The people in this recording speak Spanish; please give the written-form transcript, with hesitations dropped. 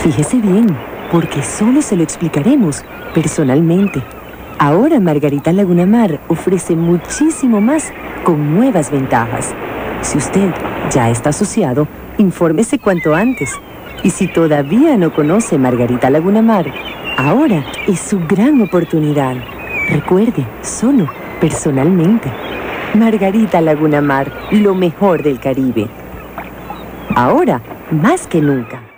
Fíjese bien, porque solo se lo explicaremos personalmente. Ahora Margarita Laguna Mar ofrece muchísimo más con nuevas ventajas. Si usted ya está asociado, infórmese cuanto antes. Y si todavía no conoce Margarita Laguna Mar, ahora es su gran oportunidad. Recuerde, solo personalmente. Margarita Laguna Mar, lo mejor del Caribe. Ahora, más que nunca.